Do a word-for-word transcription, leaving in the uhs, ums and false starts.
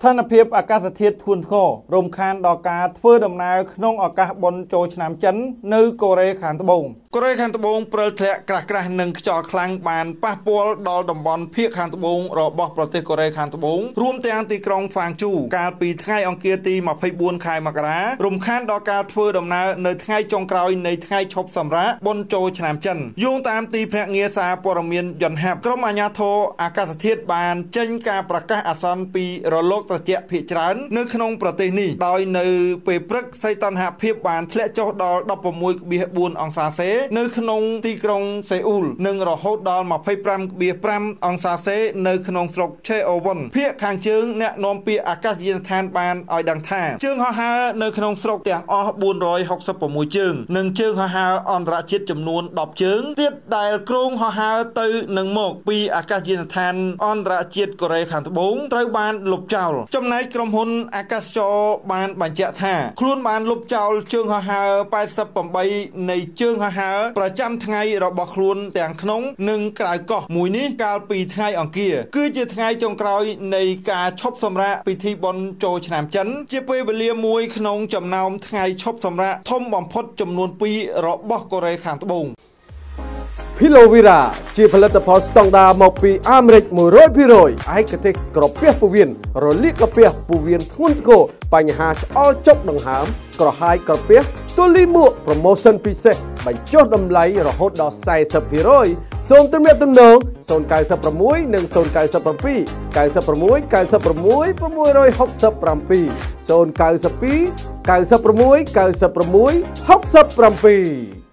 ឋានភាពអាកាសធាតុធ្ងន់ធ្ងររំខានដល់ការធ្វើដំណើរក្នុងឱកាសបុណ្យចូលឆ្នាំចិននៅកូរ៉េខាងត្បូងកូរ៉េខាងត្បូងព្រិលធ្លាក់ក្រាស់ក្រាស់និងខ្យល់ខ្លាំងបានប៉ះពាល់ដល់តំបន់ភាគខាងត្បូងរបស់ប្រទេសកូរ៉េខាងត្បូងរួមទាំងទីក្រុងហ្វាងជូកាលពីថ្ងៃអង្គារទី ម្ភៃបួន ខែមករារំខានដល់ការធ្វើដំណើរនៅថ្ងៃចុងក្រោយនៃថ្ងៃឈប់សម្រាកបុណ្យចូលឆ្នាំចិនយោងតាមទីភ្នាក់ងារសារព័ត៌មានយន្តហ័ពក្រុមអាជ្ញាធរអាកាសធាតុបានចេញការប្រកាសអាសន្នពីរលកត្រជាក់ភាគច្រើននៅក្នុងប្រទេសនេះដោយនៅពេលព្រឹកសីតុណ្ហភាពបានធ្លាក់ចុះដល់ ដប់ប្រាំមួយដុល្លារបួន អង្សាសេនៅក្នុងទីក្រុងសេអ៊ូលនិងរហូតដល់ ម្ភៃប្រាំដុល្លារប្រាំ អង្សាសេនៅក្នុងស្រុកឆេអូវុនភាគខាងជើងអ្នកនាំពាក្យអាកាសយានដ្ឋានបានឲ្យដឹងថាជើងហោះហើរនៅក្នុងស្រុកទាំងអស់បួនរយហុកសិប៦ជើងនិងជើងហោះហើរអន្តរជាតិចំនួនដប់ជើងទៀតដែលគ្រោងហោះហើរទៅនឹងមកពីអាកាសយានដ្ឋានអន្តរជាតិកូរ៉េខាងត្បូងត្រូវបានលុបចោលចំណែកក្រុមហ៊ុនអាកាសចរបានបញ្ជាក់ថាខ្លួនបានលុបចោលជើងហោះហើរប៉ែតសិបប្រាំបីនៃជើងហោះហើរប្រចាំថ្ងៃរបស់ខ្លួនទាំងក្នុងនិងក្រៅកោះមួយនេះកាលពីថ្ងៃអង្គារគឺជាថ្ងៃចុងក្រោយនៃការឈប់សម្រាកពិធីបុណ្យចូលឆ្នាំចិនជាពេលវេលាមួយក្នុងចំណោមថ្ងៃឈប់សម្រាកធំបំផុតចំនួនពីររបស់កូរ៉េខាងត្បូង Pilovera ជាផលិតផលស្តង់ដារមកពីអាមេរិក មួយរយភាគរយ ឯកទេសក្រពះពោះវៀនរលាកក្រពះពោះវៀនធ្ងន់ធ្ងរបញ្ហាឆ្អល់ចុកដង្ហើមក្រហាយក្រពះទូលីមួក promotion ពិសេសបញ្ចុះតម្លៃរហូតដល់ สี่สิบភាគរយ សូមទំនាក់ទំនង ศูนย์ เก้า หก និង ศูนย์ เก้า เจ็ด เก้า หก เก้า หก 6 6 6 6 6 7 ศูนย์ เก้า สอง เก้า หก 6 6 หก เจ็ด